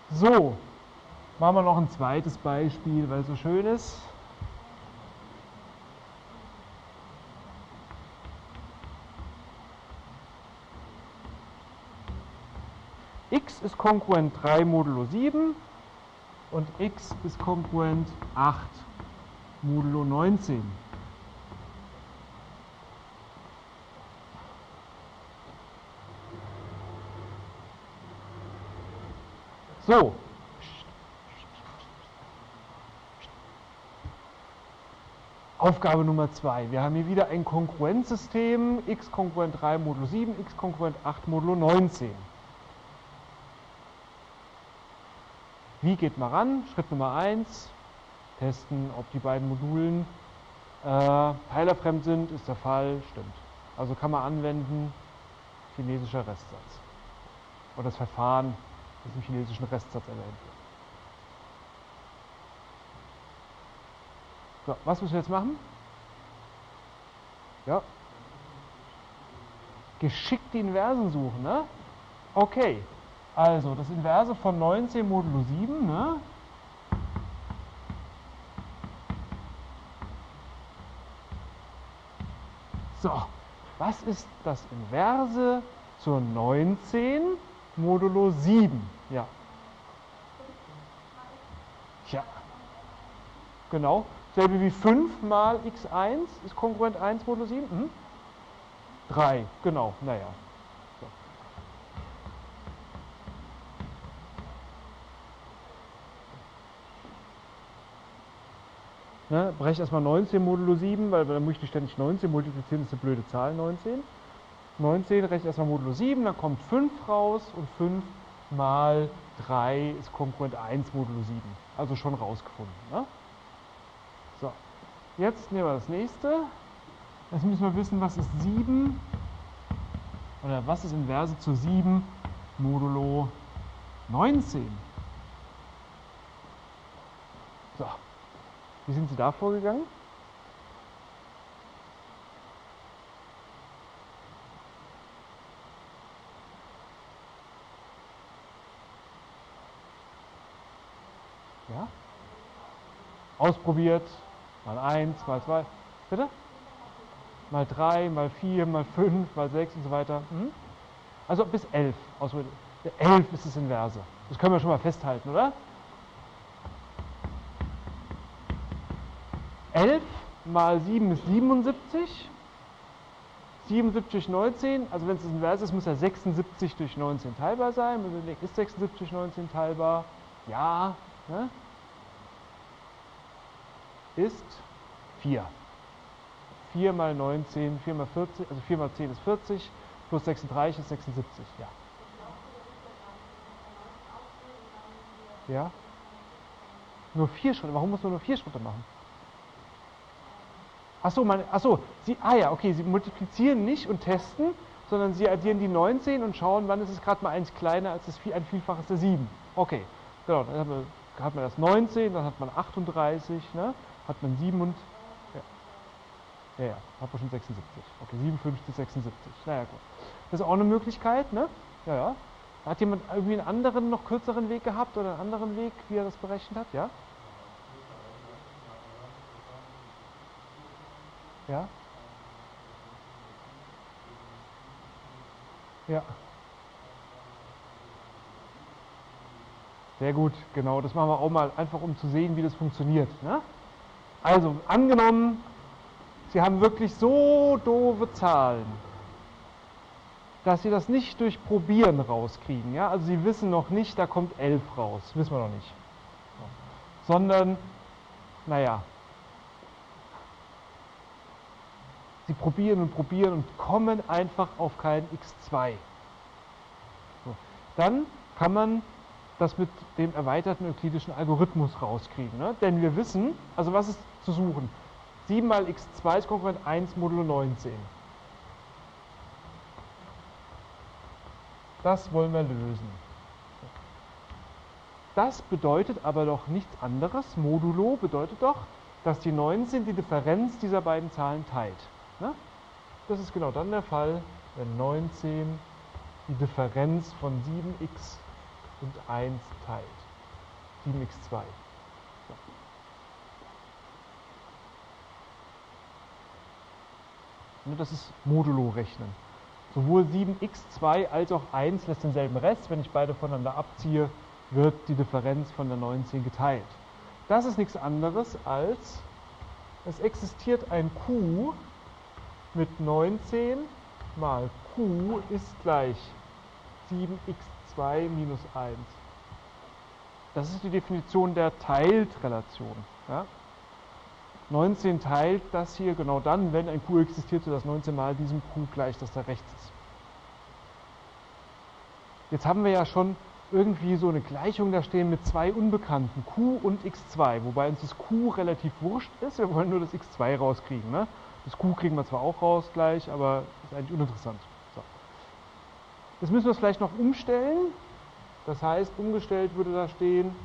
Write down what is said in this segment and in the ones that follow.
So, machen wir noch ein zweites Beispiel, weil es so schön ist. X ist kongruent 3 modulo 7 und x ist kongruent 8 modulo 19. So. Aufgabe Nummer 2. Wir haben hier wieder ein Kongruenzsystem, x kongruent 3 modulo 7, x kongruent 8 modulo 19. Wie geht man ran? Schritt Nummer 1, testen, ob die beiden Modulen teilerfremd sind, ist der Fall, stimmt. Also kann man anwenden, chinesischer Restsatz. Oder das Verfahren, das im chinesischen Restsatz erwähnt wird. So, was müssen wir jetzt machen? Ja. Geschickt die Inversen suchen, ne? Okay. Also, das Inverse von 19 modulo 7, ne? So, was ist das Inverse zur 19 modulo 7? Ja. Tja. Genau. Selbe wie 5 mal x1 ist kongruent 1 modulo 7. 3, genau, naja. So. Ne, breche erstmal 19 modulo 7, weil dann muss ich nicht ständig 19 multiplizieren, das ist eine blöde Zahl, 19. 19 rechne erstmal modulo 7, dann kommt 5 raus und 5 mal 3 ist kongruent 1 modulo 7. Also schon rausgefunden. Ne? So, jetzt nehmen wir das nächste. Jetzt müssen wir wissen, was ist 7 oder was ist Inverse zu 7 modulo 19. So, wie sind Sie da vorgegangen? Ja? Ausprobiert, mal 1, mal 2, bitte? Mal 3, mal 4, mal 5, mal 6 und so weiter. Also bis 11. 11 ist das Inverse. Das können wir schon mal festhalten, oder? 11 mal 7 ist 77. 77 durch 19, also wenn es das Inverse ist, muss ja 76 durch 19 teilbar sein. Ist 76 durch 19 teilbar? Ja. Ne? Ist 4. 4 mal 19, 4 mal 40, also 4 mal 10 ist 40, plus 36 ist 76, ja. Ja? Nur 4 Schritte, warum muss man nur 4 Schritte machen? Achso, ja, okay, Sie multiplizieren nicht und testen, sondern Sie addieren die 19 und schauen, wann ist es gerade mal 1 kleiner als ein Vielfaches der 7. Okay, genau, dann hat man das 19, dann hat man 38, ne? Hat man 7 und... Ja, hat man schon 76. Okay, 57, 76. Naja, gut. Das ist auch eine Möglichkeit, ne? Ja. Hat jemand irgendwie einen anderen, noch kürzeren Weg gehabt oder einen anderen Weg, wie er das berechnet hat? Ja? Ja? Ja. Sehr gut, genau. Das machen wir auch mal, einfach um zu sehen, wie das funktioniert. Ne? Also, angenommen, Sie haben wirklich so doofe Zahlen, dass Sie das nicht durch Probieren rauskriegen. Ja? Also Sie wissen noch nicht, da kommt 11 raus. Wissen wir noch nicht. Sondern, naja, Sie probieren und kommen einfach auf kein x2. So. Dann kann man das mit dem erweiterten euklidischen Algorithmus rauskriegen. Ne? Denn wir wissen, also was ist zu suchen? 7 mal x2 ist kongruent 1 modulo 19. Das wollen wir lösen. Das bedeutet aber doch nichts anderes. Modulo bedeutet doch, dass die 19 die Differenz dieser beiden Zahlen teilt. Ne? Das ist genau dann der Fall, wenn 19 die Differenz von 7x und 1 teilt. 7x2. So. Das ist Modulo rechnen. Sowohl 7x2 als auch 1 lässt denselben Rest. Wenn ich beide voneinander abziehe, wird die Differenz von der 19 geteilt. Das ist nichts anderes als, es existiert ein Q mit 19 mal Q ist gleich 7x2 minus 1. Das ist die Definition der Teiltrelation. Ja? 19 teilt das hier genau dann, wenn ein Q existiert, sodass 19 mal diesem Q gleich, das da rechts ist. Jetzt haben wir ja schon irgendwie so eine Gleichung da stehen mit zwei Unbekannten, Q und x2, wobei uns das Q relativ wurscht ist, wir wollen nur das x2 rauskriegen. Ne? Das Q kriegen wir zwar auch raus gleich, aber ist eigentlich uninteressant. So. Jetzt müssen wir es vielleicht noch umstellen, das heißt, umgestellt würde da stehen,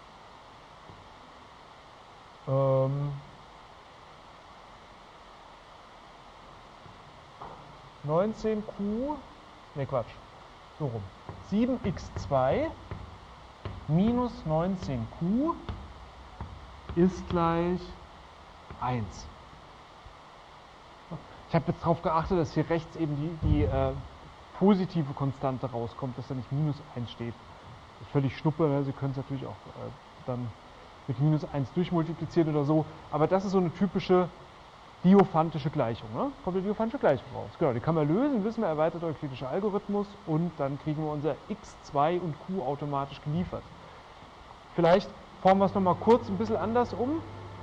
19q, ne Quatsch, so rum, 7x2 minus 19q ist gleich 1. Ich habe jetzt darauf geachtet, dass hier rechts eben die positive Konstante rauskommt, dass da nicht minus 1 steht. Das ist völlig schnuppe, ne? Sie können es natürlich auch dann mit minus 1 durchmultiplizieren oder so, aber das ist so eine typische diophantische Gleichung. Ne? Kommt die diophantische Gleichung raus. Genau, die kann man lösen, wissen wir, erweiterter euklidischer Algorithmus und dann kriegen wir unser x2 und q automatisch geliefert. Vielleicht formen wir es nochmal kurz ein bisschen anders um.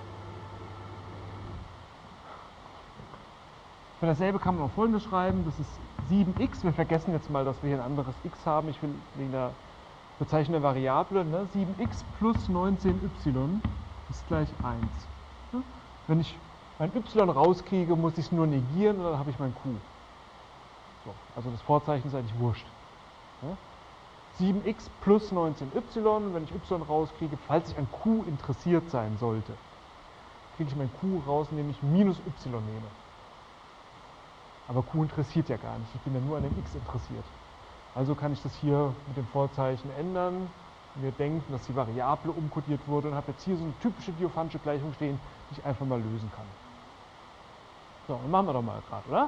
Für dasselbe kann man auch Folgendes schreiben, das ist 7x, wir vergessen jetzt mal, dass wir hier ein anderes x haben, ich will wegen der Bezeichnung der Variable, ne? 7x plus 19y ist gleich 1. Ne? Wenn ich mein y rauskriege, muss ich es nur negieren und dann habe ich mein q. So, also das Vorzeichen ist eigentlich wurscht. Ne? 7x plus 19y, wenn ich y rauskriege, falls ich an q interessiert sein sollte, kriege ich mein q raus, indem ich minus y nehme. Aber q interessiert ja gar nicht, ich bin ja nur an dem x interessiert. Also kann ich das hier mit dem Vorzeichen ändern. Wir denken, dass die Variable umkodiert wurde und habe jetzt hier so eine typische diophantische Gleichung stehen, die ich einfach mal lösen kann. So, dann machen wir doch mal gerade, oder?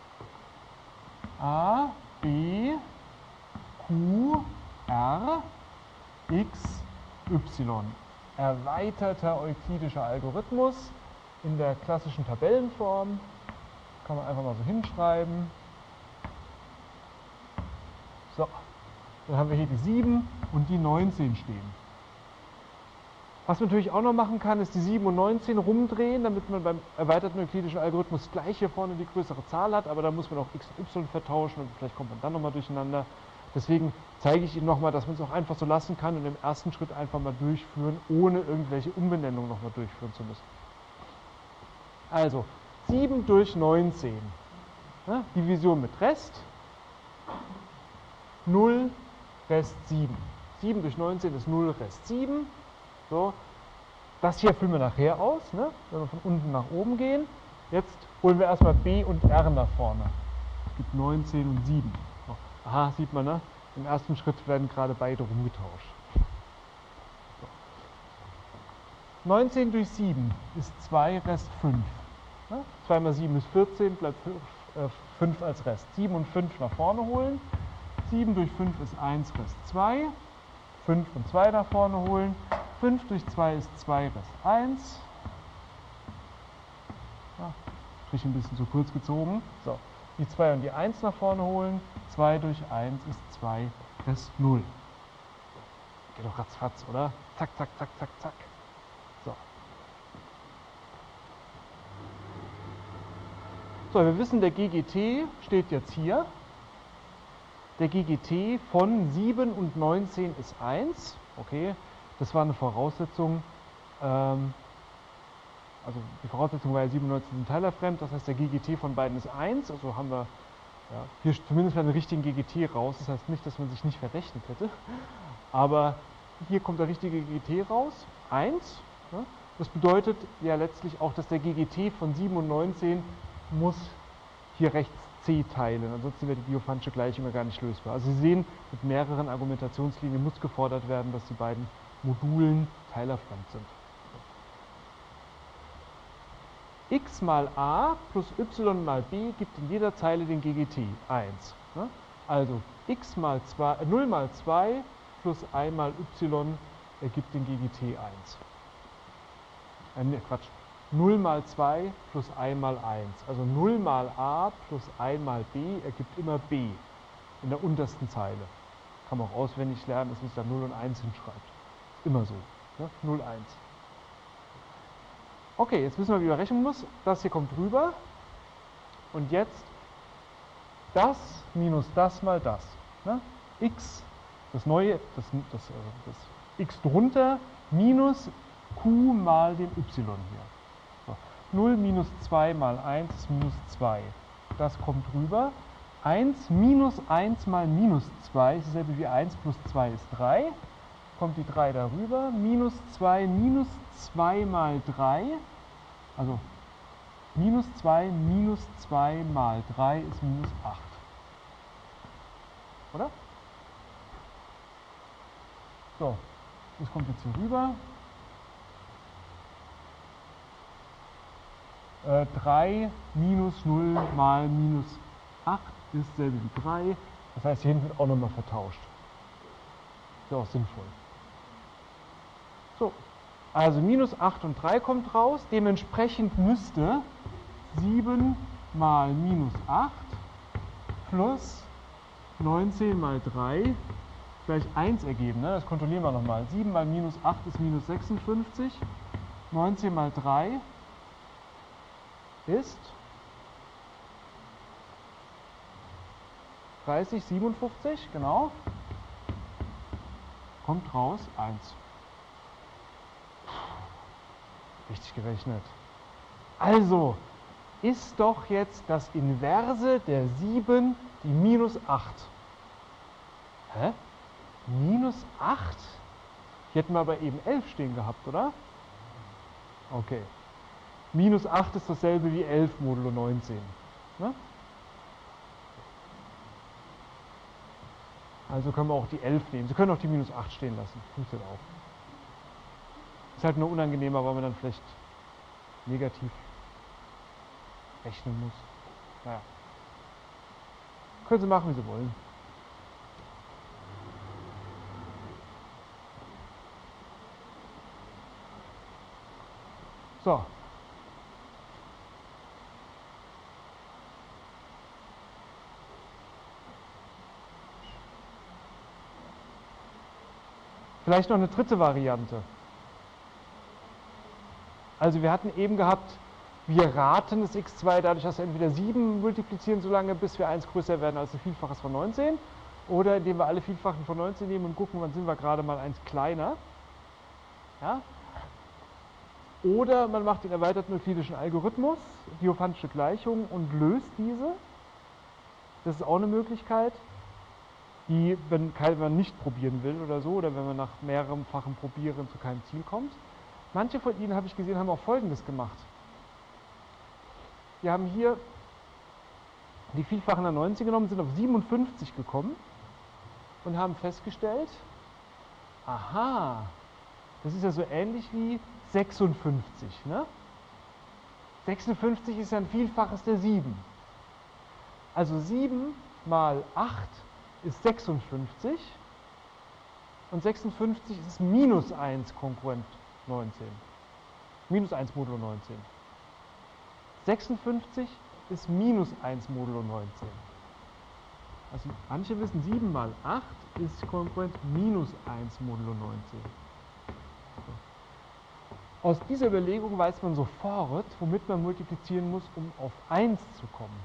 A, B, Q, R, X, Y. Erweiterter euklidischer Algorithmus in der klassischen Tabellenform. Kann man einfach mal so hinschreiben. So, dann haben wir hier die 7 und die 19 stehen. Was man natürlich auch noch machen kann, ist die 7 und 19 rumdrehen, damit man beim erweiterten euklidischen Algorithmus gleich hier vorne die größere Zahl hat, aber da muss man auch x und y vertauschen und vielleicht kommt man dann nochmal durcheinander. Deswegen zeige ich Ihnen nochmal, dass man es auch einfach so lassen kann und im ersten Schritt einfach mal durchführen, ohne irgendwelche Umbenennungen nochmal durchführen zu müssen. Also, 7 durch 19, ne? Division mit Rest, 0, Rest 7. 7 durch 19 ist 0, Rest 7. So. Das hier füllen wir nachher aus, ne? Wenn wir von unten nach oben gehen. Jetzt holen wir erstmal B und R nach vorne. Es gibt 19 und 7. So. Aha, sieht man, ne? Im ersten Schritt werden gerade beide rumgetauscht. So. 19 durch 7 ist 2, Rest 5. Ne? 2 mal 7 ist 14, bleibt 5 als Rest. 7 und 5 nach vorne holen. 7 durch 5 ist 1, Rest 2. 5 und 2 nach vorne holen. 5 durch 2 ist 2, Rest 1. Ja, Strich ein bisschen zu kurz gezogen. So, die 2 und die 1 nach vorne holen. 2 durch 1 ist 2, Rest 0. Geht doch ratzfatz, oder? Zack, zack, zack, zack, zack. So. So, wir wissen, der GGT steht jetzt hier. Der GGT von 7 und 19 ist 1. Okay, das war eine Voraussetzung. Also die Voraussetzung war ja 7 und 19 sind teilerfremd. Das heißt, der GGT von beiden ist 1. Also haben wir ja, hier zumindest einen richtigen GGT raus. Das heißt nicht, dass man sich nicht verrechnet hätte. Aber hier kommt der richtige GGT raus. 1. Ja. Das bedeutet ja letztlich auch, dass der GGT von 7 und 19 muss hier rechts c teilen, ansonsten wäre die Diophant'sche Gleichung ja gar nicht lösbar. Also Sie sehen, mit mehreren Argumentationslinien muss gefordert werden, dass die beiden Modulen teilerfremd sind. X mal a plus y mal b gibt in jeder Zeile den GGT 1. Ne? Also x mal 0 mal 2 plus 1 mal y ergibt den GGT 1. Quatsch. 0 mal 2 plus 1 mal 1. Also 0 mal a plus 1 mal b ergibt immer b in der untersten Zeile. Kann man auch auswendig lernen, dass man da 0 und 1 hinschreibt. Ist immer so. Ne? 0, 1. Okay, jetzt wissen wir, wie man rechnen muss. Das hier kommt rüber. Und jetzt das minus das mal das. Ne? X, das neue, das x drunter, minus q mal den y hier. So. 0 minus 2 mal 1 ist minus 2. Das kommt rüber. 1 minus 1 mal minus 2 ist dasselbe wie 1 plus 2 ist 3. Kommt die 3 darüber. Minus 2 mal 3. Also minus 2 mal 3 ist minus 8. Oder? So, das kommt jetzt hier rüber. 3 minus 0 mal minus 8 ist dasselbe wie 3. Das heißt, hier hinten wird auch nochmal vertauscht. Ist ja auch sinnvoll. So, also minus 8 und 3 kommt raus. Dementsprechend müsste 7 mal minus 8 plus 19 mal 3 gleich 1 ergeben. Ne? Das kontrollieren wir nochmal. 7 mal minus 8 ist minus 56. 19 mal 3 ist 30, 57, genau. Kommt raus 1. Richtig gerechnet. Also ist doch jetzt das Inverse der 7 die minus 8. Hä? Minus 8? Hier hätten wir aber eben 11 stehen gehabt, oder? Okay. Minus 8 ist dasselbe wie 11 modulo 19. Ne? Also können wir auch die 11 nehmen. Sie können auch die minus 8 stehen lassen. Funktioniert auch. Ist halt nur unangenehmer, weil man dann vielleicht negativ rechnen muss. Naja. Können Sie machen, wie Sie wollen. So. Vielleicht noch eine dritte Variante. Also wir hatten eben gehabt, wir raten das x2 dadurch, dass wir entweder 7 multiplizieren, so lange bis wir 1 größer werden als ein Vielfaches von 19, oder indem wir alle Vielfachen von 19 nehmen und gucken, wann sind wir gerade mal 1 kleiner. Ja? Oder man macht den erweiterten euklidischen Algorithmus, Diophant'sche Gleichung, und löst diese. Das ist auch eine Möglichkeit, die, wenn man nicht probieren will oder so, oder wenn man nach mehrfachen Probieren zu keinem Ziel kommt. Manche von Ihnen, habe ich gesehen, haben auch Folgendes gemacht. Wir haben hier die Vielfachen der 19 genommen, sind auf 57 gekommen und haben festgestellt, aha, das ist ja so ähnlich wie 56. Ne? 56 ist ja ein Vielfaches der 7. Also 7 mal 8 ist 56 und 56 ist minus 1 konkurrent 19. Minus 1 modulo 19. 56 ist minus 1 modulo 19. Also manche wissen, 7 mal 8 ist konkurrent minus 1 modulo 19. So. Aus dieser Überlegung weiß man sofort, womit man multiplizieren muss, um auf 1 zu kommen.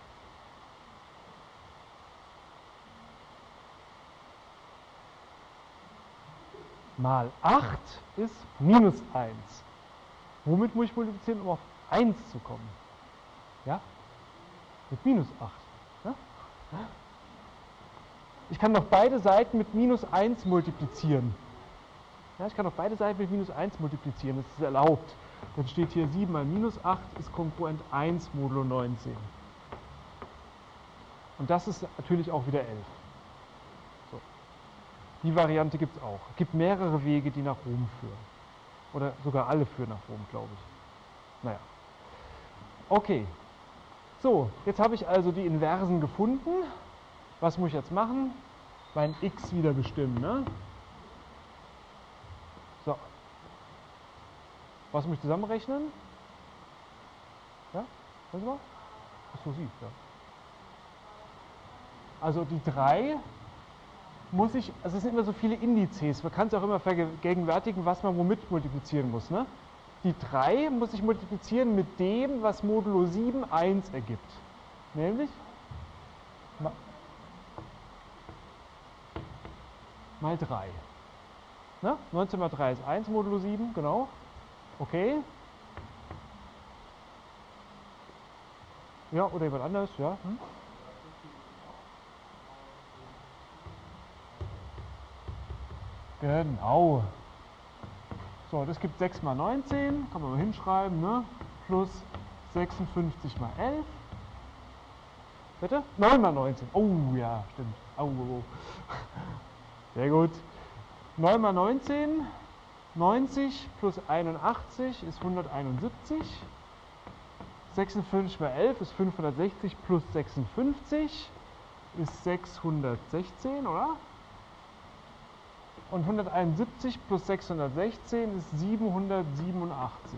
Mal 8 ist minus 1. Womit muss ich multiplizieren, um auf 1 zu kommen? Ja? Mit minus 8. Ja? Ich kann doch beide Seiten mit minus 1 multiplizieren. Ja, ich kann doch beide Seiten mit minus 1 multiplizieren, das ist erlaubt. Dann steht hier 7 mal minus 8 ist konkurrent 1 modulo 19. Und das ist natürlich auch wieder 11. So. Die Variante gibt es auch. Es gibt mehrere Wege, die nach Rom führen. Oder sogar alle führen nach Rom, glaube ich. Naja. Okay. So, jetzt habe ich also die Inversen gefunden. Was muss ich jetzt machen? Mein x wieder bestimmen, ne? So. Was muss ich zusammenrechnen? Ja? Was war? Achso, sie, ja. Also die 3 muss ich, also es sind immer so viele Indizes, man kann es auch immer vergegenwärtigen, was man womit multiplizieren muss, ne? Die 3 muss ich multiplizieren mit dem, was modulo 7 1 ergibt. Nämlich mal 3. Ne? 19 mal 3 ist 1 modulo 7, genau. Okay. Ja, oder jemand anders, ja. Genau. So, das gibt 6 mal 19, kann man mal hinschreiben, ne? Plus 56 mal 11. Bitte? 9 mal 19. Oh ja, stimmt. Oh, oh, oh. Sehr gut. 9 mal 19, 90 plus 81 ist 171. 56 mal 11 ist 560 plus 56 ist 616, oder? Und 171 plus 616 ist 787.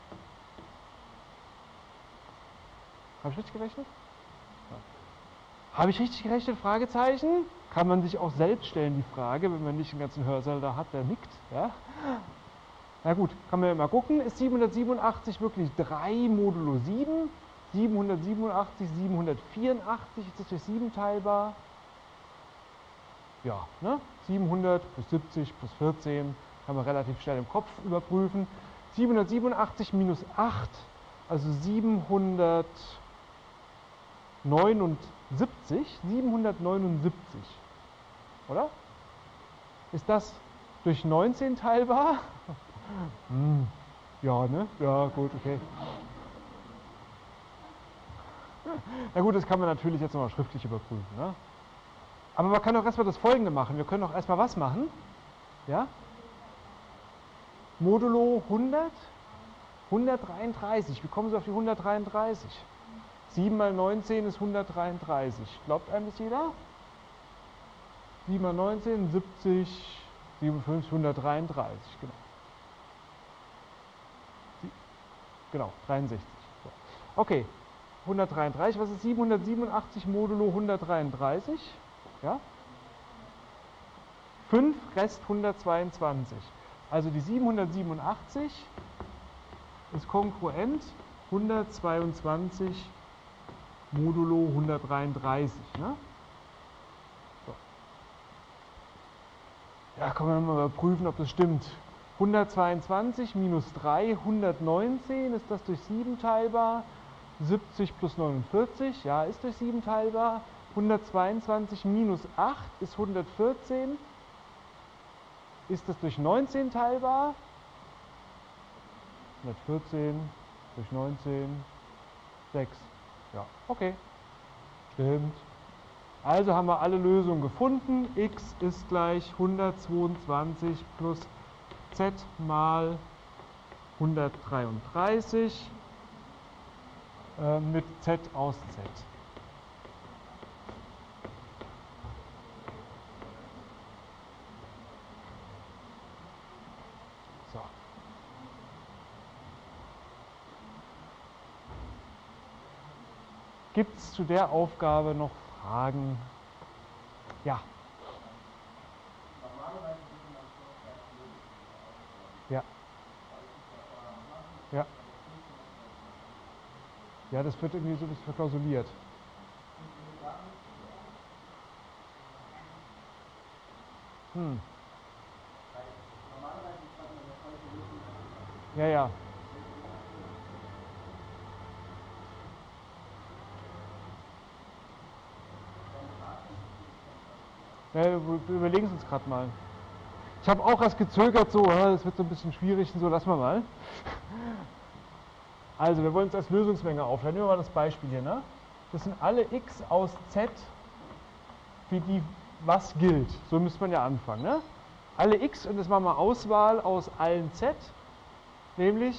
Habe ich richtig gerechnet? Ja. Habe ich richtig gerechnet? Fragezeichen. Kann man sich auch selbst stellen, die Frage, wenn man nicht den ganzen Hörsaal da hat, der nickt. Ja? Na gut, kann man ja mal gucken. Ist 787 wirklich 3 modulo 7? 787, 784, ist das durch 7 teilbar? Ja, ne? 700 plus 70 plus 14 kann man relativ schnell im Kopf überprüfen. 787 minus 8, also 779, oder? Ist das durch 19 teilbar? Ja, ne? Ja, gut, okay. Na gut, das kann man natürlich jetzt nochmal schriftlich überprüfen, ne? Aber man kann auch erstmal das Folgende machen. Wir können auch erstmal was machen? Ja? Modulo 100, 133. Wie kommen Sie auf die 133? 7 mal 19 ist 133. Glaubt einem das jeder? 7 mal 19, 70, 57, 133. Genau. Genau, 63. So. Okay, 133. Was ist 787 modulo 133? Ja? 5 Rest 122. Also die 787 ist kongruent 122 modulo 133. Ne? So. Ja, können wir mal überprüfen, ob das stimmt. 122 minus 3, 119, ist das durch 7 teilbar? 70 plus 49, ja, ist durch 7 teilbar. 122 minus 8 ist 114. Ist das durch 19 teilbar? 114 durch 19, 6. Ja, okay. Stimmt. Also haben wir alle Lösungen gefunden. X ist gleich 122 plus z mal 133 mit z aus z. So. Gibt es zu der Aufgabe noch Fragen? Ja. Ja. Ja. Ja, das wird irgendwie so ein bisschen verklausuliert. Ja, ja. Ja, wir überlegen es uns gerade mal. Ich habe auch erst gezögert, so, das wird so ein bisschen schwierig und so, lassen wir mal. Also, wir wollen uns als Lösungsmenge aufleiten. Nehmen wir mal das Beispiel hier, ne? Das sind alle x aus z für die was gilt. So müsste man ja anfangen. Ne? Alle x, und das machen wir Auswahl aus allen z, nämlich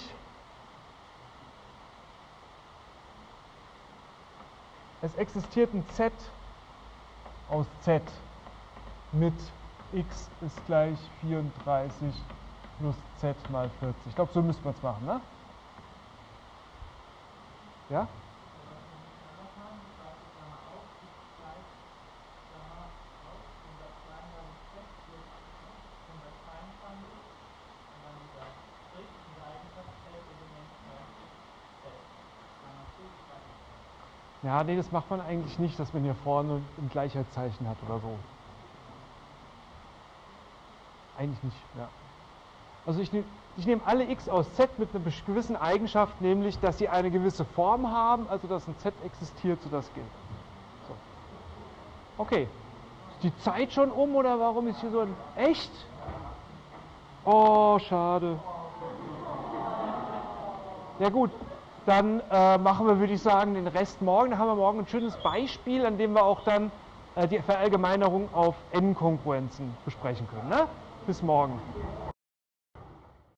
es existiert ein z aus z mit x ist gleich 34 plus z mal 40. Ich glaube, so müsste man es machen, ne? Ja? Ja, nee, das macht man eigentlich nicht, dass man hier vorne ein Gleichheitszeichen hat oder so. Eigentlich nicht, ja. Also ich nehme alle x aus z mit einer gewissen Eigenschaft, nämlich, dass sie eine gewisse Form haben, also dass ein z existiert, so das gilt. So. Okay. Ist die Zeit schon um oder warum ist hier so ein... Echt? Oh, schade. Ja gut, dann machen wir, würde ich sagen, den Rest morgen. Da haben wir morgen ein schönes Beispiel, an dem wir auch dann die Verallgemeinerung auf N-Kongruenzen besprechen können. Ne? Bis morgen.